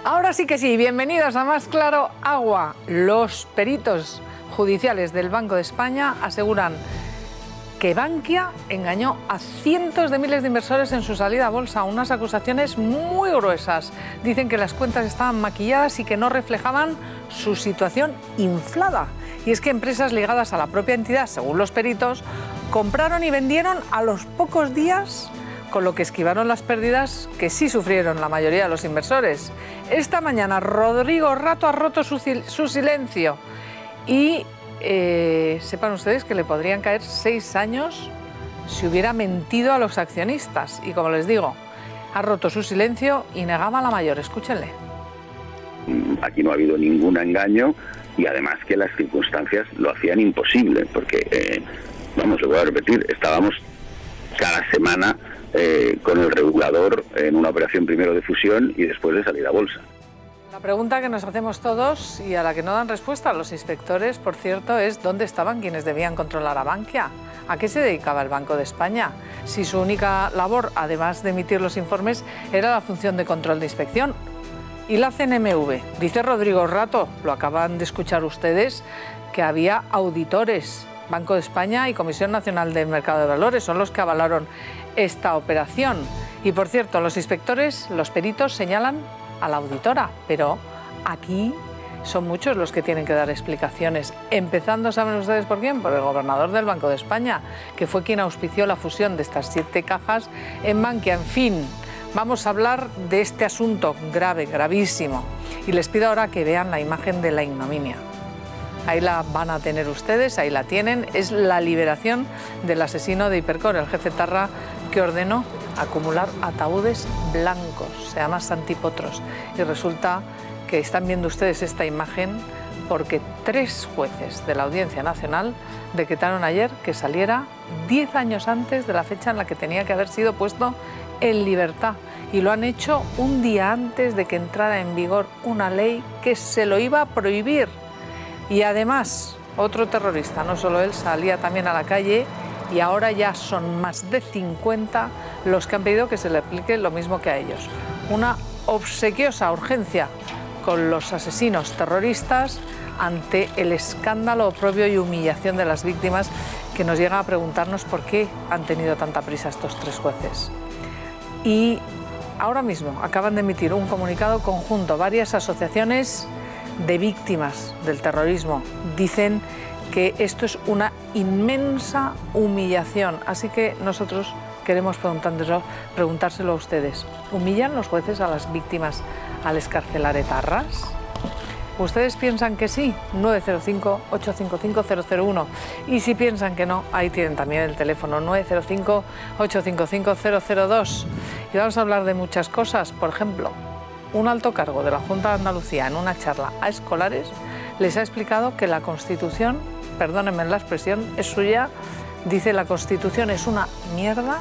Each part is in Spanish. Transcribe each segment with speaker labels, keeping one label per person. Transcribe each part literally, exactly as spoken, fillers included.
Speaker 1: Ahora sí que sí, bienvenidos a Más Claro Agua. Los peritos judiciales del Banco de España aseguran que Bankia engañó a cientos de miles de inversores en su salida a bolsa. Unas acusaciones muy gruesas. Dicen que las cuentas estaban maquilladas y que no reflejaban su situación inflada. Y es que empresas ligadas a la propia entidad, según los peritos, compraron y vendieron a los pocos días, con lo que esquivaron las pérdidas que sí sufrieron la mayoría de los inversores. Esta mañana Rodrigo Rato ha roto su, su silencio y eh, sepan ustedes que le podrían caer seis años si hubiera mentido a los accionistas. Y como les digo, ha roto su silencio y negaba la mayor. Escúchenle.
Speaker 2: Aquí no ha habido ningún engaño y además que las circunstancias lo hacían imposible, porque, eh, vamos, lo voy a repetir, estábamos cada semana Eh, con el regulador en una operación primero de fusión y después de salir a bolsa.
Speaker 1: La pregunta que nos hacemos todos y a la que no dan respuesta los inspectores, por cierto, es ¿dónde estaban quienes debían controlar a Bankia? ¿A qué se dedicaba el Banco de España? Si su única labor, además de emitir los informes, era la función de control de inspección. Y la C N M V, dice Rodrigo Rato, lo acaban de escuchar ustedes, que había auditores. Banco de España y Comisión Nacional del Mercado de Valores son los que avalaron esta operación. Y por cierto, los inspectores, los peritos señalan a la auditora, pero aquí son muchos los que tienen que dar explicaciones, empezando, ¿saben ustedes por quién? Por el gobernador del Banco de España, que fue quien auspició la fusión de estas siete cajas en Bankia. En fin, vamos a hablar de este asunto grave, gravísimo, y les pido ahora que vean la imagen de la ignominia. Ahí la van a tener ustedes, ahí la tienen. Es la liberación del asesino de Hipercor, el jefe Tarra, que ordenó acumular ataúdes blancos. Se llama Santi Potros. Y resulta que están viendo ustedes esta imagen porque tres jueces de la Audiencia Nacional decretaron ayer que saliera diez años antes de la fecha en la que tenía que haber sido puesto en libertad. Y lo han hecho un día antes de que entrara en vigor una ley que se lo iba a prohibir. Y además, otro terrorista, no solo él, salía también a la calle y ahora ya son más de cincuenta los que han pedido que se le aplique lo mismo que a ellos. Una obsequiosa urgencia con los asesinos terroristas ante el escándalo, oprobio y humillación de las víctimas, que nos llega a preguntarnos por qué han tenido tanta prisa estos tres jueces. Y ahora mismo acaban de emitir un comunicado conjunto, varias asociaciones de víctimas del terrorismo. Dicen que esto es una inmensa humillación. Así que nosotros queremos preguntárselo, preguntárselo a ustedes. ¿Humillan los jueces a las víctimas al excarcelar etarras? ¿Ustedes piensan que sí? nueve cero cinco, ocho cinco cinco, cero cero uno. Y si piensan que no, ahí tienen también el teléfono nueve cero cinco, ocho cinco cinco, cero cero dos. Y vamos a hablar de muchas cosas. Por ejemplo, un alto cargo de la Junta de Andalucía en una charla a escolares les ha explicado que la Constitución, perdónenme la expresión, es suya. Dice la Constitución es una mierda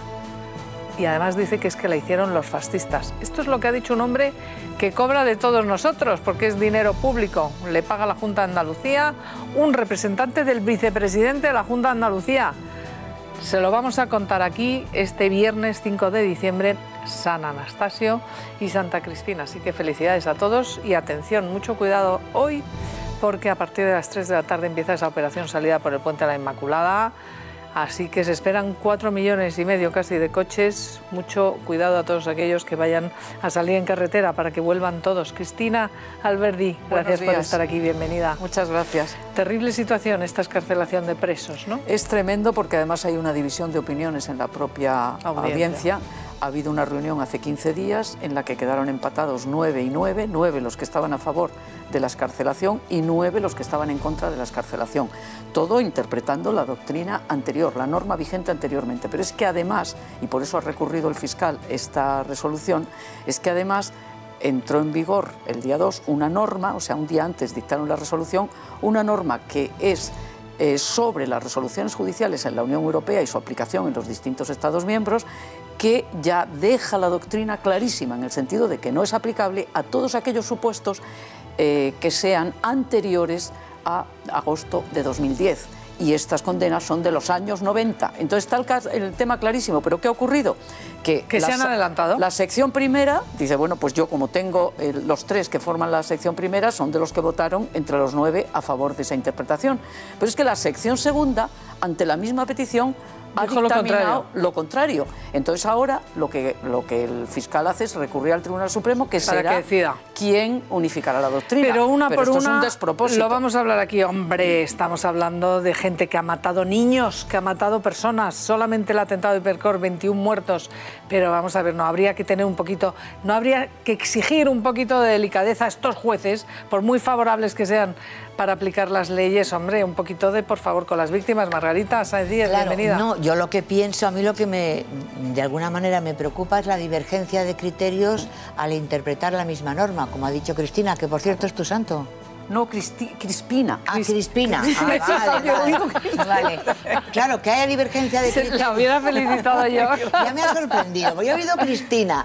Speaker 1: y además dice que es que la hicieron los fascistas. Esto es lo que ha dicho un hombre que cobra de todos nosotros porque es dinero público. Le paga la Junta de Andalucía, un representante del vicepresidente de la Junta de Andalucía. Se lo vamos a contar aquí este viernes cinco de diciembre, San Anastasio y Santa Crispina. Así que felicidades a todos y atención, mucho cuidado hoy, porque a partir de las tres de la tarde empieza esa operación salida por el Puente de la Inmaculada. Así que se esperan cuatro millones y medio casi de coches. Mucho cuidado a todos aquellos que vayan a salir en carretera para que vuelvan todos. Cristina Alberdi, gracias por estar aquí, bienvenida.
Speaker 3: Muchas gracias.
Speaker 1: Terrible situación esta excarcelación de presos, ¿no?
Speaker 3: Es tremendo porque además hay una división de opiniones en la propia audiencia. audiencia. Ha habido una reunión hace quince días en la que quedaron empatados nueve y nueve, nueve los que estaban a favor de la excarcelación y nueve los que estaban en contra de la excarcelación. Todo interpretando la doctrina anterior, la norma vigente anteriormente. Pero es que además, y por eso ha recurrido el fiscal esta resolución, es que además entró en vigor el día dos una norma, o sea, un día antes dictaron la resolución, una norma que es eh, sobre las resoluciones judiciales en la Unión Europea y su aplicación en los distintos Estados miembros, que ya deja la doctrina clarísima en el sentido de que no es aplicable a todos aquellos supuestos eh, que sean anteriores a agosto de dos mil diez. y estas condenas son de los años noventa. Entonces está el, caso, el tema clarísimo, pero ¿qué ha ocurrido? Que,
Speaker 1: que
Speaker 3: la,
Speaker 1: se han adelantado.
Speaker 3: La sección primera dice, bueno, pues yo como tengo eh, los tres que forman la sección primera son de los que votaron entre los nueve a favor de esa interpretación. Pero es que la sección segunda, ante la misma petición, ha
Speaker 1: dijo
Speaker 3: dictaminado
Speaker 1: lo contrario.
Speaker 3: lo contrario. Entonces ahora lo que, lo que el fiscal hace es recurrir al Tribunal Supremo, que
Speaker 1: para
Speaker 3: será
Speaker 1: que decida
Speaker 3: quién unificará la doctrina.
Speaker 1: Pero una
Speaker 3: Pero
Speaker 1: por
Speaker 3: esto
Speaker 1: una,
Speaker 3: es un despropósito.
Speaker 1: lo vamos a hablar aquí. Hombre, estamos hablando de gente que ha matado niños, que ha matado personas. Solamente el atentado de Hipercor, veintiún muertos. Pero vamos a ver, no habría que tener un poquito, no habría que exigir un poquito de delicadeza a estos jueces, por muy favorables que sean para aplicar las leyes. Hombre, un poquito de, por favor, con las víctimas. Margarita Sáenz Díez,
Speaker 4: claro,
Speaker 1: bienvenida.
Speaker 4: No, yo lo que pienso, a mí lo que me, de alguna manera me preocupa es la divergencia de criterios al interpretar la misma norma, como ha dicho Cristina, que por cierto es tu santo.
Speaker 3: No, Cristi, Crispina.
Speaker 4: Ah, Crispina. Ah, vale, vale. Vale. Claro, que haya divergencia de criterios.
Speaker 1: La hubiera felicitado yo.
Speaker 4: Ya me ha sorprendido, porque yo he oído Cristina.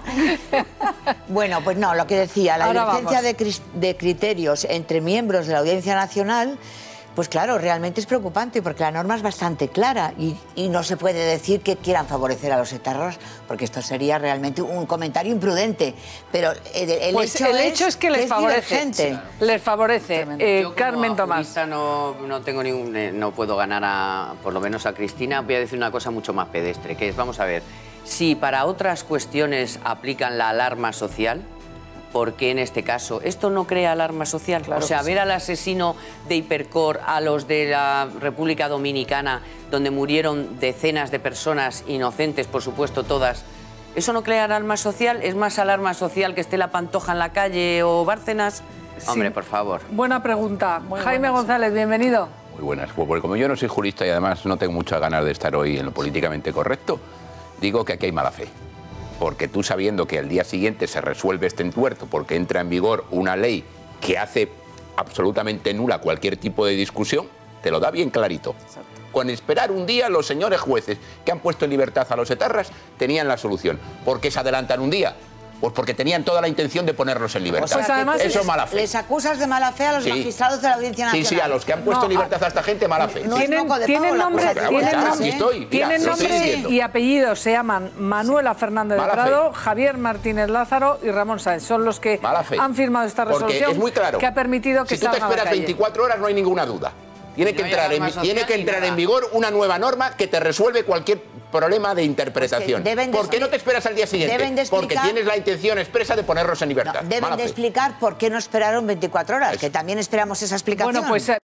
Speaker 4: Bueno, pues no, lo que decía, la
Speaker 1: Ahora
Speaker 4: divergencia de, de criterios entre miembros de la Audiencia Nacional, pues claro, realmente es preocupante, porque la norma es bastante clara y, y no se puede decir que quieran favorecer a los etarras, porque esto sería realmente un comentario imprudente. Pero el, el,
Speaker 1: pues
Speaker 4: hecho,
Speaker 1: el
Speaker 4: es
Speaker 1: hecho es que les
Speaker 4: es
Speaker 1: favorece.
Speaker 4: divergente.
Speaker 1: Les favorece. Eh,
Speaker 5: Yo,
Speaker 1: Carmen
Speaker 5: como
Speaker 1: Tomás.
Speaker 5: jurista no, no tengo ningún, eh, no puedo ganar a, por lo menos a Cristina. Voy a decir una cosa mucho más pedestre, que es, vamos a ver, si para otras cuestiones aplican la alarma social, ¿por qué en este caso? ¿Esto no crea alarma social?
Speaker 3: Claro
Speaker 5: o sea,
Speaker 3: sí.
Speaker 5: ver al asesino de Hipercor, a los de la República Dominicana, donde murieron decenas de personas inocentes, por supuesto, todas, ¿eso no crea alarma social? ¿Es más alarma social que esté la Pantoja en la calle o Bárcenas?
Speaker 1: Sí.
Speaker 5: Hombre, por favor.
Speaker 1: Buena pregunta.
Speaker 3: Muy
Speaker 1: Jaime
Speaker 3: buenas.
Speaker 1: González, bienvenido.
Speaker 6: Muy buenas. Pues porque como yo no soy jurista y además no tengo muchas ganas de estar hoy en lo políticamente correcto, digo que aquí hay mala fe. Porque tú, sabiendo que al día siguiente se resuelve este entuerto porque entra en vigor una ley que hace absolutamente nula cualquier tipo de discusión, te lo da bien clarito. Exacto. Con esperar un día, los señores jueces que han puesto en libertad a los etarras tenían la solución. ¿Por qué se adelantan un día? Pues porque tenían toda la intención de ponerlos en libertad.
Speaker 4: O sea,
Speaker 1: además,
Speaker 6: eso
Speaker 4: les,
Speaker 6: es mala fe.
Speaker 4: Les acusas de mala fe a los
Speaker 6: Sí.
Speaker 4: magistrados de la Audiencia
Speaker 6: Sí,
Speaker 4: Nacional.
Speaker 6: sí, a los que han puesto
Speaker 1: No,
Speaker 6: en libertad a esta gente, mala fe.
Speaker 4: No es
Speaker 1: Tienen,
Speaker 4: moco de
Speaker 1: tienen
Speaker 4: pavo la
Speaker 1: nombre,
Speaker 4: cosa,
Speaker 6: Claro,
Speaker 1: tienen
Speaker 6: ya está,
Speaker 1: nombre,
Speaker 6: aquí estoy. Mira,
Speaker 1: tienen
Speaker 6: lo estoy
Speaker 1: nombre
Speaker 6: diciendo.
Speaker 1: y apellido. Se llaman Manuela Fernández de
Speaker 6: Mala
Speaker 1: Prado,
Speaker 6: fe.
Speaker 1: Javier Martínez Lázaro y Ramón Sáenz. Son los que
Speaker 6: Mala fe.
Speaker 1: han firmado esta
Speaker 6: Porque
Speaker 1: resolución
Speaker 6: es muy claro.
Speaker 1: que ha permitido que
Speaker 6: si tú te
Speaker 1: salgan a la
Speaker 6: esperas
Speaker 1: calle.
Speaker 6: veinticuatro horas, no hay ninguna duda. Tiene que
Speaker 5: No hay
Speaker 6: entrar, en,
Speaker 5: alarma social
Speaker 6: tiene que
Speaker 5: ni
Speaker 6: entrar
Speaker 5: nada.
Speaker 6: en vigor una nueva norma que te resuelve cualquier problema de interpretación.
Speaker 4: Es que deben de-
Speaker 6: ¿Por qué no te esperas al día siguiente?
Speaker 4: deben de
Speaker 6: Porque
Speaker 4: explicar-
Speaker 6: tienes la intención expresa de ponerlos en
Speaker 4: No,
Speaker 6: libertad.
Speaker 4: deben
Speaker 6: Mala
Speaker 4: de
Speaker 6: fe.
Speaker 4: explicar por qué no esperaron veinticuatro horas,
Speaker 6: Eso.
Speaker 4: que también esperamos esa explicación.
Speaker 1: Bueno, pues